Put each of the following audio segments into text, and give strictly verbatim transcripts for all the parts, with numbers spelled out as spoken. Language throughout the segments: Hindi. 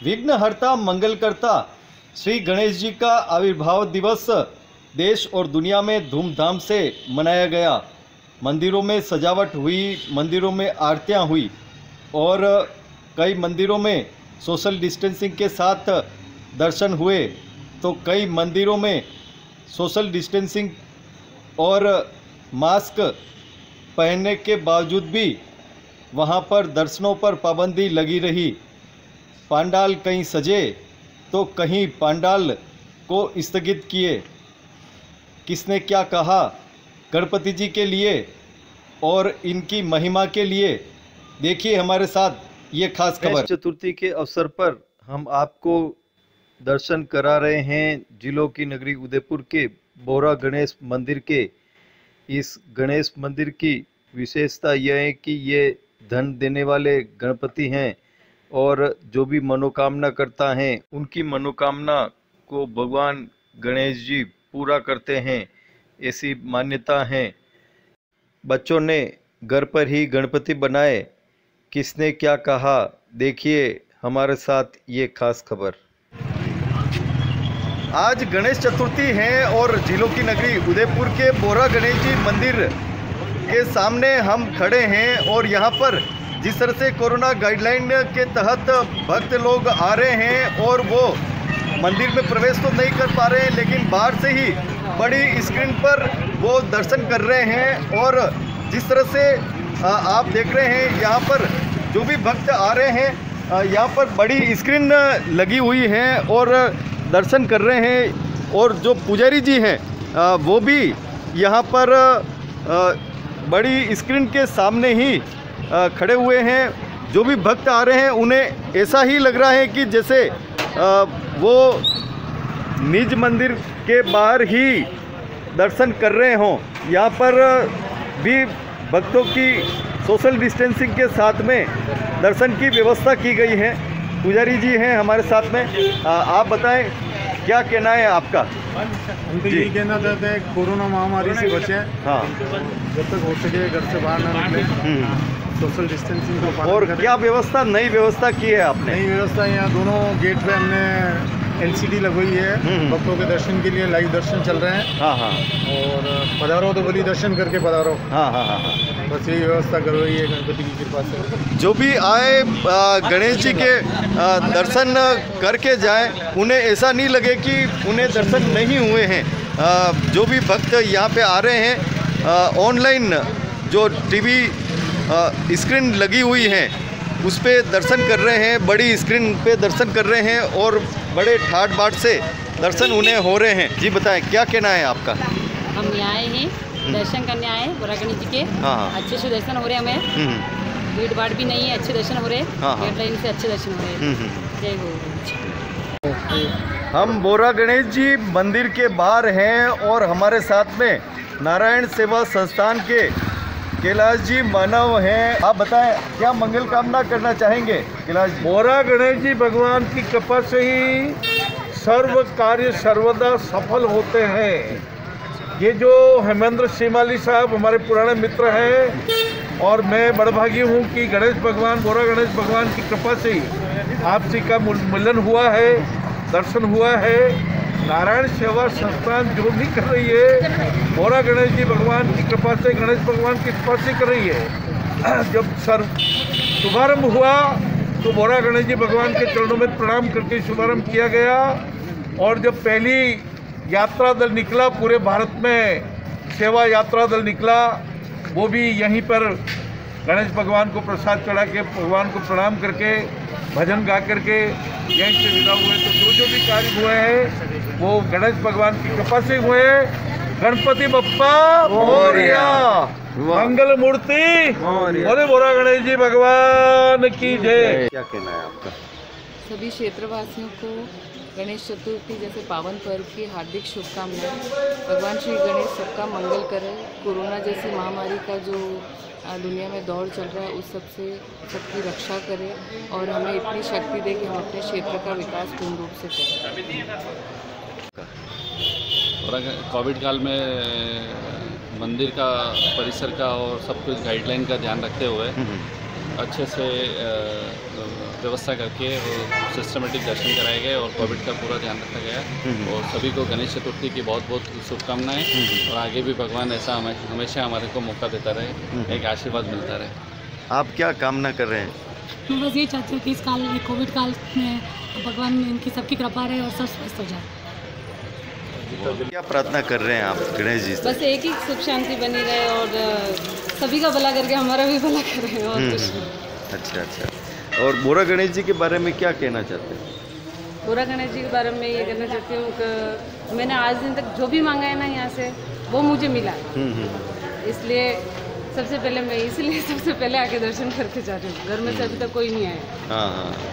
विघ्नहर्ता मंगलकर्ता श्री गणेश जी का आविर्भाव दिवस देश और दुनिया में धूमधाम से मनाया गया। मंदिरों में सजावट हुई, मंदिरों में आरतियां हुई और कई मंदिरों में सोशल डिस्टेंसिंग के साथ दर्शन हुए, तो कई मंदिरों में सोशल डिस्टेंसिंग और मास्क पहनने के बावजूद भी वहां पर दर्शनों पर पाबंदी लगी रही। पंडाल कहीं सजे तो कहीं पंडाल को स्थगित किए। किसने क्या कहा गणपति जी के लिए और इनकी महिमा के लिए, देखिए हमारे साथ ये खास खबर। चतुर्थी के अवसर पर हम आपको दर्शन करा रहे हैं जिलों की नगरी उदयपुर के बोरा गणेश मंदिर के। इस गणेश मंदिर की विशेषता यह है कि ये धन देने वाले गणपति हैं और जो भी मनोकामना करता है उनकी मनोकामना को भगवान गणेश जी पूरा करते हैं, ऐसी मान्यता है। बच्चों ने घर पर ही गणपति बनाए। किसने क्या कहा, देखिए हमारे साथ ये खास खबर। आज गणेश चतुर्थी है और जिलों की नगरी उदयपुर के बोरा गणेश जी मंदिर के सामने हम खड़े हैं और यहाँ पर जिस तरह से कोरोना गाइडलाइन के तहत भक्त लोग आ रहे हैं और वो मंदिर में प्रवेश तो नहीं कर पा रहे हैं, लेकिन बाहर से ही बड़ी स्क्रीन पर वो दर्शन कर रहे हैं। और जिस तरह से आप देख रहे हैं यहाँ पर जो भी भक्त आ रहे हैं, यहाँ पर बड़ी स्क्रीन लगी हुई है और दर्शन कर रहे हैं। और जो पुजारी जी हैं वो भी यहाँ पर बड़ी स्क्रीन के सामने ही खड़े हुए हैं। जो भी भक्त आ रहे हैं उन्हें ऐसा ही लग रहा है कि जैसे वो निज मंदिर के बाहर ही दर्शन कर रहे हों। यहाँ पर भी भक्तों की सोशल डिस्टेंसिंग के साथ में दर्शन की व्यवस्था की गई है। पुजारी जी हैं हमारे साथ में। आ, आप बताएं क्या कहना है आपका? हम तो यही कहना चाहते हैं कोरोना महामारी से बचें। हाँ, जब तक हो सके घर से बाहर ना निकले, सोशल डिस्टेंसिंग को पालन और करें। क्या व्यवस्था, नई व्यवस्था की है आपने? नई व्यवस्था यहाँ दोनों गेट पे हमने एलसीडी लगवाई है। भक्तों के दर्शन के लिए लाइव दर्शन चल रहे हैं। हाँ हाँ, और पधारो तो बोली दर्शन करके पधारो। हाँ हाँ हाँ हाँ। बस यही व्यवस्था करवाई है गणपति की कृपा से। जो भी आए गणेश जी के आ, दर्शन करके जाएं, उन्हें ऐसा नहीं लगे कि उन्हें दर्शन नहीं हुए हैं। आ, जो भी भक्त यहाँ पे आ रहे हैं, ऑनलाइन जो टीवी स्क्रीन लगी हुई है उस पे दर्शन कर रहे हैं, बड़ी स्क्रीन पे दर्शन कर रहे हैं और बड़े ठाट बाट से दर्शन उन्हें हो रहे हैं। जी बताएं क्या कहना है आपका? हम यहाँ आए हैं, दर्शन करने आए बोरा गणेश जी के। हाँ हाँ, अच्छे से दर्शन हो रहे हैं हमें, भीड़ भाड़ भी नहीं है, अच्छे दर्शन हो रहे हैं। हाँ हाँ, लाइन से अच्छे दर्शन हो रहे हैं। जय हो। हम बोरा गणेश जी मंदिर के बाहर हैं और हमारे साथ में नारायण सेवा संस्थान के कैलाश जी मानव हैं। आप बताएं क्या मंगल कामना करना चाहेंगे कैलाश जी? बोरा गणेश जी भगवान की कृपा से ही सर्व कार्य सर्वदा सफल होते हैं। ये जो हेमेंद्र शिमाली साहब हमारे पुराने मित्र हैं और मैं बड़भागी हूँ कि गणेश भगवान, बोरा गणेश भगवान की कृपा से ही आपसी का मिलन हुआ है, दर्शन हुआ है। नारायण सेवा संस्थान जो भी कर रही है बोरा गणेश जी भगवान की कृपा से, गणेश भगवान की कृपा से कर रही है। जब सर शुभारंभ हुआ तो बोरा गणेश जी भगवान के चरणों में प्रणाम करके शुभारंभ किया गया। और जब पहली यात्रा दल निकला, पूरे भारत में सेवा यात्रा दल निकला, वो भी यहीं पर गणेश भगवान को प्रसाद चढ़ा के, भगवान को प्रणाम करके, भजन गा करके यहीं से विदा हुए। तो जो जो भी कार्य हुए हैं वो गणेश भगवान की कृपा से हुए। गणपति बप्पा मोरया, मंगल मूर्ति बोले बोरा गणेश जी भगवान की जय। क्या कहना है आपका? सभी क्षेत्रवासियों को गणेश चतुर्थी जैसे पावन पर्व की हार्दिक शुभकामनाएं। भगवान श्री गणेश सबका मंगल करे। कोरोना जैसी महामारी का जो दुनिया में दौर चल रहा है उस सब से सबकी रक्षा करे और हमें इतनी शक्ति दे कि हम अपने क्षेत्र का विकास पूर्ण रूप से करें। कोविड काल में मंदिर का, परिसर का और सब कुछ गाइडलाइन का ध्यान रखते हुए अच्छे से व्यवस्था करके वो सिस्टमेटिक दर्शन कराए गए और कोविड का पूरा ध्यान रखा गया। और सभी को गणेश चतुर्थी की बहुत बहुत शुभकामनाएं और आगे भी भगवान ऐसा हमें हमेशा हमारे को मौका देता रहे, एक आशीर्वाद मिलता रहे। आप क्या कामना कर रहे हैं? मैं बस ये चाहती हूँ कि इस काल कोविड काल में भगवान में इनकी सबकी कृपा रहे और सब स्वस्थ हो जाए। क्या प्रार्थना कर रहे हैं आप गणेश जी से? बस एक ही सुख शांति बनी रहे और सभी का भला करके हमारा भी भला करें और कुछ नहीं। अच्छा अच्छा। और बोरा गणेश जी के बारे में क्या कहना चाहते हैं? बोरा गणेश जी के बारे में ये कहना चाहती हूँ कि मैंने आज दिन तक जो भी मांगा है ना यहाँ से वो मुझे मिला, इसलिए सबसे पहले मैं इसलिए सबसे पहले आके दर्शन करके जा रही हूँ। घर में से अभी तक कोई नहीं आया। हाँ हाँ।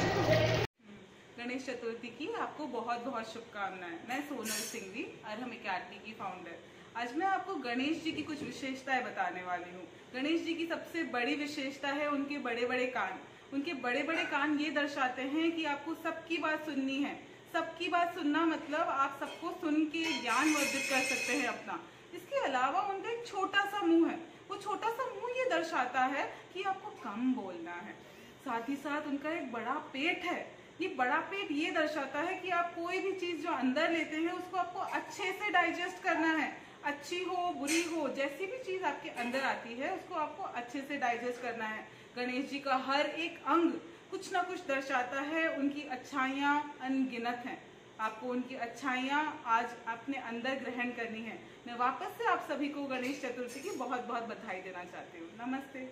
गणेश चतुर्थी की आपको बहुत बहुत शुभकामनाएं। मैं सोनल सिंघवी, अरहम अकेडमी की फाउंडर। आज मैं आपको गणेश जी की कुछ विशेषताएं बताने वाली हूँ। गणेश जी की सबसे बड़ी विशेषता है उनके बड़े बड़े कान। उनके बड़े बड़े कान ये दर्शाते हैं कि आपको सबकी बात सुननी है। सबकी बात सुनना मतलब आप सबको सुन के ज्ञान वर्धित कर सकते हैं अपना। इसके अलावा उनका एक छोटा सा मुंह है। वो छोटा सा मुंह ये दर्शाता है कि आपको कम बोलना है। साथ ही साथ उनका एक बड़ा पेट है। ये बड़ा पेट ये दर्शाता है कि आप कोई भी चीज जो अंदर लेते हैं उसको आपको अच्छे से डाइजेस्ट करना है। अच्छी हो बुरी हो, जैसी भी चीज आपके अंदर आती है उसको आपको अच्छे से डाइजेस्ट करना है। गणेश जी का हर एक अंग कुछ ना कुछ दर्शाता है। उनकी अच्छाइयाँ अनगिनत हैं। आपको उनकी अच्छाइयाँ आज अपने अंदर ग्रहण करनी है। मैं वापस से आप सभी को गणेश चतुर्थी की बहुत बहुत बधाई देना चाहती हूँ। नमस्ते।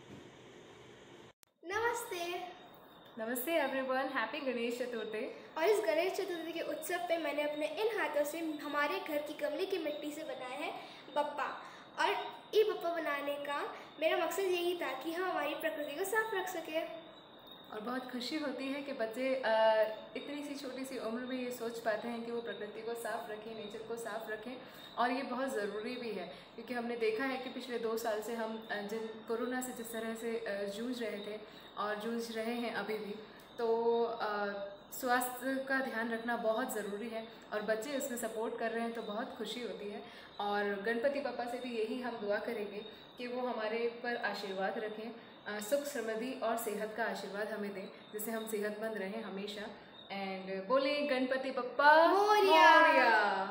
नमस्ते नमस्ते एवरीवन, हैप्पी गणेश चतुर्थी। और इस गणेश चतुर्थी के उत्सव पे मैंने अपने इन हाथों से हमारे घर की गमले की मिट्टी से बनाया है बप्पा। और ये बप्पा बनाने का मेरा मकसद यही था कि हम हमारी प्रकृति को साफ रख सके। और बहुत खुशी होती है कि बच्चे इतनी सी छोटी सी उम्र में ये सोच पाते हैं कि वो प्रकृति को साफ रखें, नेचर को साफ रखें। और ये बहुत ज़रूरी भी है क्योंकि हमने देखा है कि पिछले दो साल से हम जिन कोरोना से जिस तरह से जूझ रहे थे और जूझ रहे हैं अभी भी, तो स्वास्थ्य का ध्यान रखना बहुत ज़रूरी है और बच्चे उसमें सपोर्ट कर रहे हैं तो बहुत खुशी होती है। और गणपति पापा से भी यही हम दुआ करेंगे कि वो हमारे पर आशीर्वाद रखें, सुख समृद्धि और सेहत का आशीर्वाद हमें दें, जिससे हम सेहतमंद रहें हमेशा। एंड बोले गणपति बप्पा मोरया।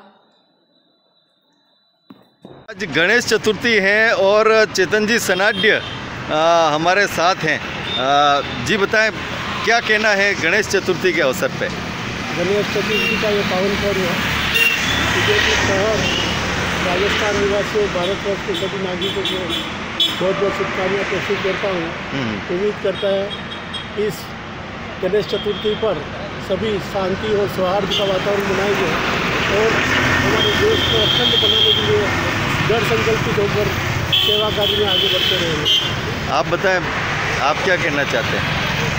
आज गणेश चतुर्थी है और चेतन जी सनाड्य हमारे साथ हैं। आ, जी बताएं क्या कहना है गणेश चतुर्थी के अवसर पे? गणेश चतुर्थी का ये पावन पर्व है। उदयपुर शहर, राजस्थान निवासियों, भारतवर्ष के सभी नागरिकों को बहुत बहुत शुभकामनाएं प्रस्तुत करता हूँ। उम्मीद करता है इस गणेश चतुर्थी पर सभी शांति और सौहार्द का वातावरण बनाएंगे और हमारे देश को अखंड बनाने के लिए दृढ़ संकल्पित होकर सेवा कार्य में आगे बढ़ते रहेंगे। आप बताएं, आप क्या कहना चाहते हैं?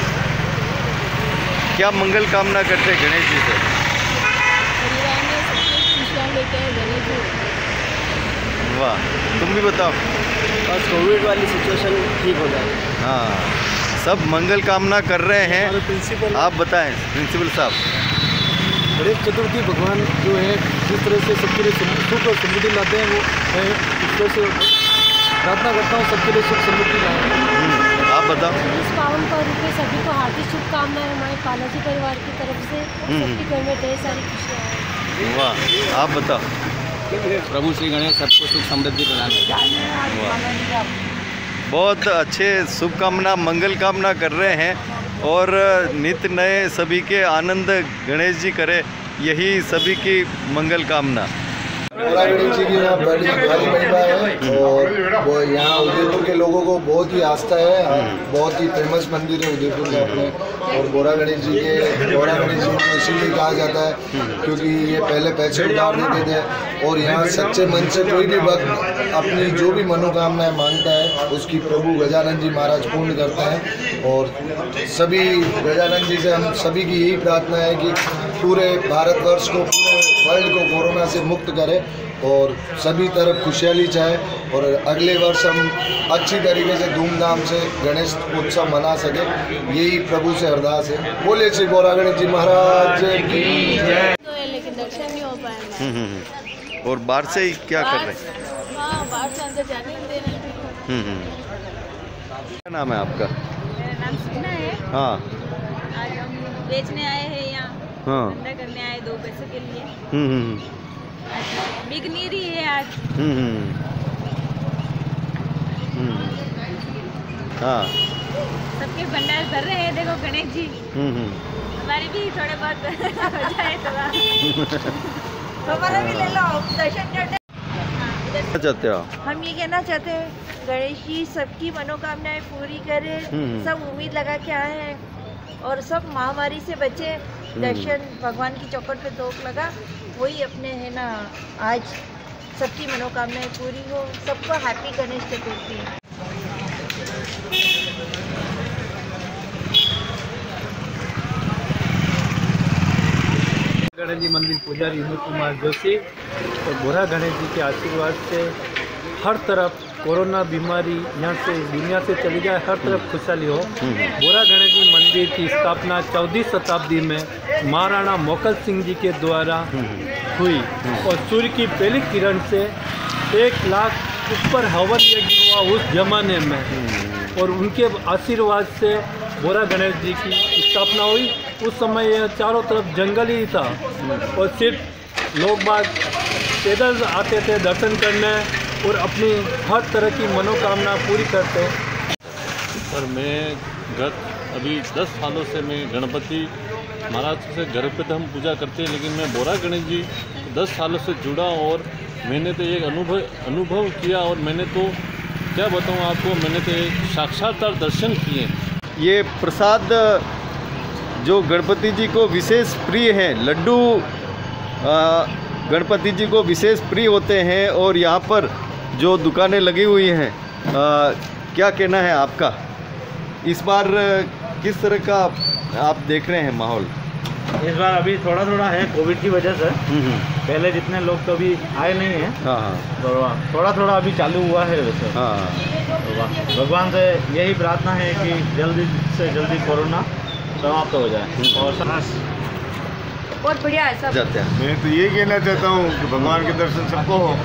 क्या मंगल कामना करते हैं गणेश जी से? परिवार में सबको खुशियाँ लेते हैं गणेश जी। वाह, तुम भी बताओ। बस कोविड वाली सिचुएशन ठीक हो जाए। हाँ, सब मंगल कामना कर रहे हैं। प्रिंसिपल आप बताएं प्रिंसिपल साहब। गणेश चतुर्थी भगवान जो है जिस तरह से सबके लिए सुख और समृद्धि लाते हैं वो मैं ईश्वर से प्रार्थना करता हूँ सबके लिए सुख समृद्धि लाए। आप बताओ। इस पावन पर्व पे सभी को हार्दिक शुभकामनाएं हमारे पालाजी परिवार की तरफ से। सबके घर में ढेर सारी खुशियाँ हैं। वाह, आप बताओ। प्रभु श्री गणेश सबको सुख समृद्धि प्रदान करें। बहुत अच्छे शुभकामना मंगल कामना कर रहे हैं और नित्य नए सभी के आनंद गणेश जी करे, यही सभी की मंगल कामना। बोरा गणेश जी की यहाँ बड़ी भारी महिमा है और वो यहाँ उदयपुर के लोगों को बहुत ही आस्था है। बहुत ही फेमस मंदिर है उदयपुर में अपने। और बोरा गणेश जी के बोरा गणेश जी को इसीलिए कहा जाता है क्योंकि ये पहले पैसे उधार देते थे और यहाँ सच्चे मन से कोई भी भक्त अपनी जो भी मनोकामनाएं मांगता है उसकी प्रभु गजानन जी महाराज पूर्ण करते हैं। और सभी गजानन जी से हम सभी की यही प्रार्थना है कि पूरे भारतवर्ष को, पूरे वर्ल्ड को कोरोना से मुक्त करें और सभी तरफ खुशहाली चाहे और अगले वर्ष हम अच्छी तरीके से धूमधाम से गणेश उत्सव मना सके, यही प्रभु से अरदास है। बोले श्री बोरा गणेश जी महाराज की जय। लेकिन दर्शन नहीं हो पाए। और बाहर से ही क्या कर रहे हैं? हाँ, बाहर से अंदर जाने नहीं दे रहे हैं। क्या नाम है आपका? मेरा नाम सीना है। हाँ आज हम बेचने आए हैं यहाँ, हाँ धंधा करने आए दो पैसे के लिए। हम्म हम्म आज बिकनीरी है आज। हम्म हम्म हम्म हाँ सबके भंडार भर रहे हैं, देखो गणेश जी। हम्म हम्म हमारी भी थोड़े बहुत हो जाए तो हमारा भी ले लो दर्शन करने। क्या चाहते हो? हम ये कहना चाहते हैं गणेश जी सबकी मनोकामनाएं पूरी करे, सब उम्मीद लगा के आए हैं और सब महामारी से बचे। दर्शन भगवान की चौखट पे तोप लगा, वही अपने है ना आज सबकी मनोकामनाएं पूरी हो, सबको हैप्पी गणेश चतुर्थी। गणेश जी मंदिर पुजारी विनोद कुमार जोशी और बोरा गणेश जी के आशीर्वाद से हर तरफ कोरोना बीमारी यहाँ से दुनिया से चली जाए, हर तरफ खुशहाली हो। बोरा गणेश जी मंदिर की स्थापना चौदहवीं शताब्दी में महाराणा मोकल सिंह जी के द्वारा हुई और सूर्य की पहली किरण से एक लाख ऊपर हवन यज्ञ हुआ उस जमाने में, और उनके आशीर्वाद से बोरा गणेश जी की स्थापना हुई। उस समय यह चारों तरफ जंगल ही था और सिर्फ लोग बाग पैदल आते थे दर्शन करने और अपनी हर तरह की मनोकामना पूरी करते। पर मैं गत अभी दस सालों से मैं गणपति महाराज से घर पे तो हम पूजा करते हैं, लेकिन मैं बोरा गणेश जी दस सालों से जुड़ा और मैंने तो एक अनुभव अनुभव किया और मैंने तो क्या बताऊँ आपको, मैंने तो एक साक्षात्कार दर्शन किए। ये प्रसाद जो गणपति जी को विशेष प्रिय है, लड्डू गणपति जी को विशेष प्रिय होते हैं और यहाँ पर जो दुकानें लगी हुई हैं, आ, क्या कहना है आपका? इस बार किस तरह का आप देख रहे हैं माहौल? इस बार अभी थोड़ा थोड़ा है कोविड की वजह से, पहले जितने लोग तो अभी आए नहीं हैं। हाँ हाँ तो थोड़ा थोड़ा अभी चालू हुआ है वैसे। हाँ तो भगवान से यही प्रार्थना है कि जल्दी से जल्दी कोरोना समाप्त हो जाए और बहुत बढ़िया है सब। जाते हैं। मैं तो ये कहना चाहता हूँ कि भगवान के दर्शन सबको हो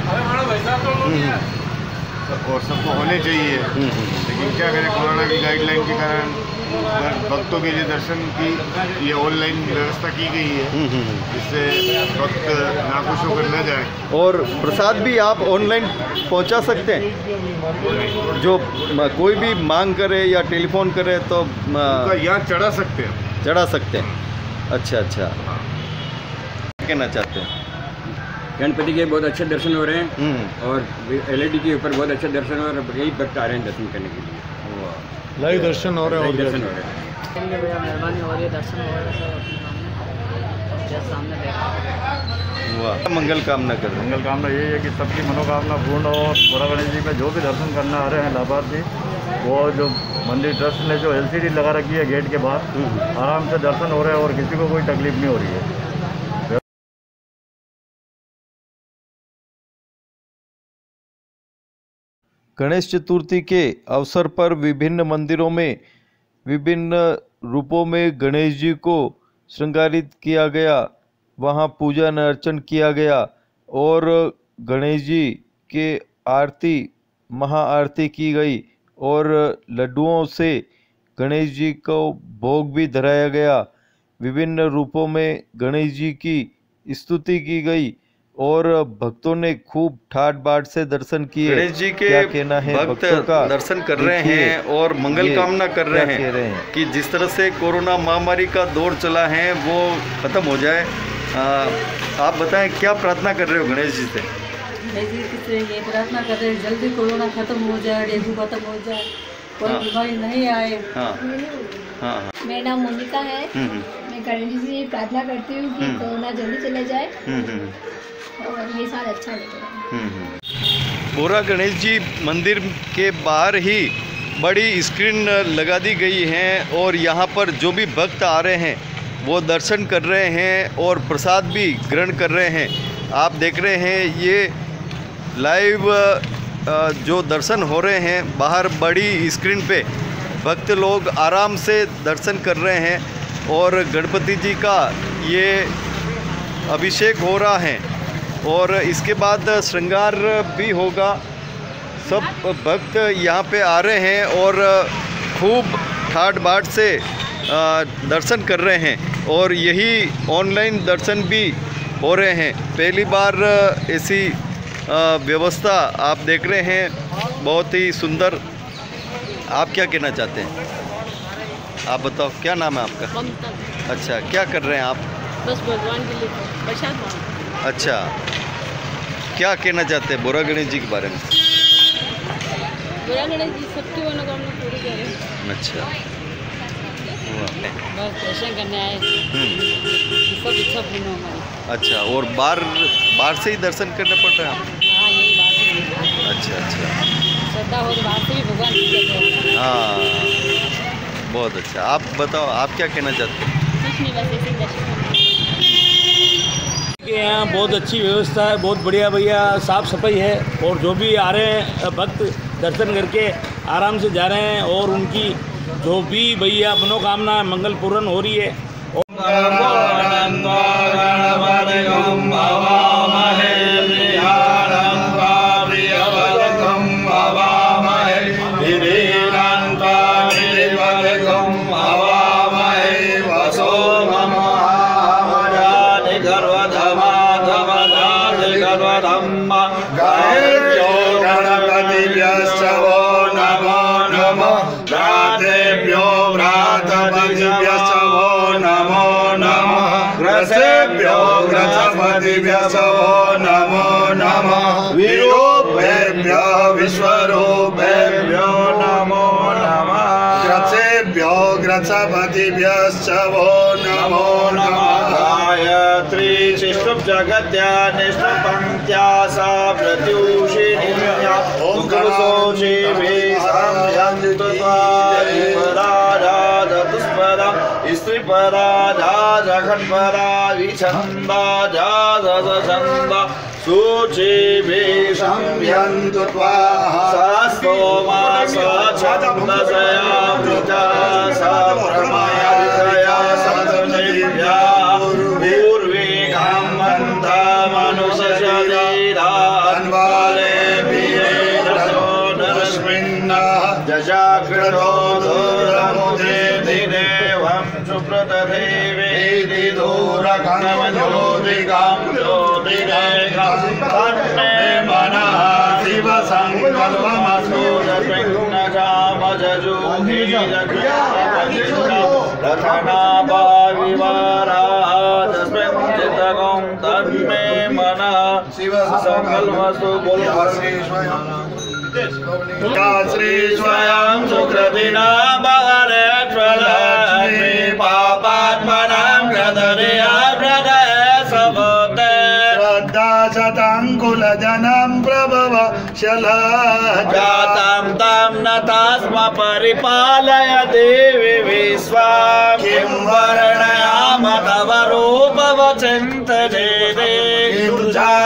और सबको होने चाहिए, लेकिन क्या करें कोरोना की गाइडलाइन के कारण भक्तों के लिए दर्शन की ये ऑनलाइन व्यवस्था की गई है, जिससे भक्त नाखुश होकर न जाए। और प्रसाद भी आप ऑनलाइन पहुंचा सकते हैं, जो कोई भी मांग करे या टेलीफोन करे तो यहाँ चढ़ा सकते हैं चढ़ा सकते हैं। अच्छा अच्छा, क्या कहना चाहते हैं? गणपति के बहुत अच्छे दर्शन हो रहे हैं और एलईडी के ऊपर बहुत अच्छे दर्शन हो रहे हैं, यही भक्त आ रहे हैं दर्शन करने के लिए। लाइव दर्शन हो रहे हैं, दर्शन हो रहे हैं, भैया मेहरबानी हो रही है, दर्शन हो रहे हैं सब सामने देखा। वाह, मंगल कामना कर रहे हैं। मंगल कामना यही है कि सबकी मनोकामना पूर्ण हो। बोरा गणेश जी में जो भी दर्शन करने आ रहे हैं लाभार्थी, वो जो मंदिर ट्रस्ट ने जो एलसीडी लगा रखी है गेट के बाहर, आराम से दर्शन हो रहे हैं और किसी को कोई तकलीफ नहीं हो रही है। गणेश चतुर्थी के अवसर पर विभिन्न मंदिरों में विभिन्न रूपों में गणेश जी को श्रृंगारित किया गया, वहां पूजा अर्चन किया गया और गणेश जी के आरती महाआरती की गई और लड्डुओं से गणेश जी को भोग भी धराया गया। विभिन्न रूपों में गणेश जी की स्तुति की गई और भक्तों ने खूब ठाट बाट से दर्शन किए। गणेश जी के क्या कहना है भक्त भक्तों का? दर्शन कर रहे हैं और मंगल कामना कर रहे हैं, रहे हैं कि जिस तरह से कोरोना महामारी का दौर चला है वो खत्म हो जाए। आ, आप बताएं क्या प्रार्थना कर रहे हो गणेश जी से? गणेश जी से ये प्रार्थना कर रहे हैं जल्दी कोरोना खत्म हो जाए, डेंगू खत्म हो जाए, कोई हाँ। बीमारी नहीं आए। हाँ। हाँ। मेरा नाम मोनिका है। मैं गणेश जी से प्रार्थना करती हूँ कि कोरोना जल्दी चले जाए और ये साल अच्छा निकले। बोरा गणेश जी मंदिर के बाहर ही बड़ी स्क्रीन लगा दी गई है और यहाँ पर जो भी भक्त आ रहे हैं वो दर्शन कर रहे हैं और प्रसाद भी ग्रहण कर रहे हैं। आप देख रहे हैं ये लाइव जो दर्शन हो रहे हैं, बाहर बड़ी स्क्रीन पे भक्त लोग आराम से दर्शन कर रहे हैं और गणपति जी का ये अभिषेक हो रहा है और इसके बाद श्रृंगार भी होगा। सब भक्त यहाँ पे आ रहे हैं और खूब ठाट बाट से दर्शन कर रहे हैं और यही ऑनलाइन दर्शन भी हो रहे हैं। पहली बार ऐसी व्यवस्था आप देख रहे हैं, बहुत ही सुंदर। आप क्या कहना चाहते हैं? आप बताओ, क्या नाम है आपका? ममता। अच्छा, क्या कर रहे हैं आप? बस भगवान के लिए प्रसाद मांग। अच्छा, क्या कहना चाहते हैं बोरा गणेश जी के बारे में? बोरा गणेश जी सबकी मनोकामना पूरी करें। अच्छा, बस दर्शन करने आए, सब इच्छा पूर्ण हो हमारी। अच्छा, और बाहर बाहर से ही दर्शन करने पड़ रहे हैं आप? हाँ, यही बात है। अच्छा अच्छा, श्रद्धा हो तो बाहर से भी भगवान की। हाँ, बहुत अच्छा। आप बताओ, आप क्या कहना चाहते हैं? कुछ नहीं, बस ऐसे दर्शन करने। यहाँ बहुत अच्छी व्यवस्था है, बहुत बढ़िया भैया, साफ़ सफाई है और जो भी आ रहे हैं भक्त दर्शन करके आराम से जा रहे हैं और उनकी जो भी भैया मनोकामना मंगल पूर्ण हो रही है। नमो नमः विरूपेभ्यो विश्वरूपेभ्यो नमो नमः ग्रसेभ्यो ग्रसपतिभ्यश्च वो नमो नमः गायत्री शिष्टुप जगत्या निष्ठपंक्त्या सा प्रत्युषिण्या ओम कर्षोचि भेषाम्यन्तु त्वारिपराधादतुस्पदा स्त्रीपराधा जघटपरा विछन्दा जाजसछन्दा सूचि भेषाम्यन्तु त्वाः स्तोमा सछन्दसयामृता सा प्रमयादितया सतनिभ्या पूर्वे कामन्ता मनुष्यशरीरान्वाले भिरेदसो नरस्मिन्ना जजाकृतो दूरमुदे देवं सुप्रतदेवेति दूरकणमज्योतिकां ज्योतिरेखं तन्मे मनः शिवसङ्कल्पमस्तु तस्मिन्नजामजजूहि रथनाभाविवाराः तस्मिन् चित्तकं तन्मे मनः शिवसङ्कल्पमस्तु श्री स्वयं सुकृतिना बहरेश्वरलक्ष्मी पापात्मनां कृतरिया हृदय सबोते श्रद्धा शताङ्कुलजनं प्रभव शलाजातं तं न तस्म परिपालय देवी विश्वां किं वर्णयाम तव रूपव चिन्तये किं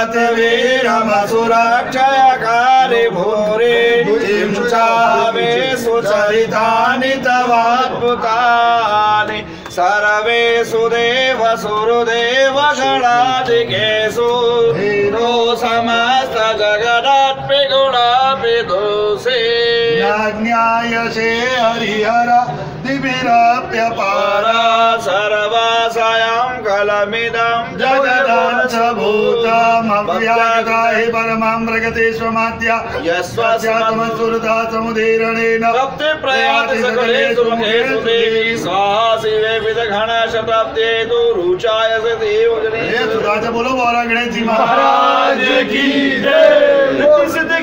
जातवीरमसुरक्षयकारि भूरि किं चावे सुचरितानि तवाद्भुतानि सर्वेषु देवसुरदेव गणादिकेषु हीरो समस्त जगदपि गुणापि दोषे ज्ञायसे हरिहर दिविरप्यपारा सर्वासायां कलमिदं जगदांश भूतमव्यागाहि परमां प्रगतेष्वमाद्या यस्वास्यात्मसुरता समुदीरणेन भक्ति प्रयाति सकलेषु मुखेषु देवी स्वाहा शिवे विदघन शताब्दे तु रुचाय से देवजने। ये सुधा बोलो बोरा गणेश जी महाराज की जय।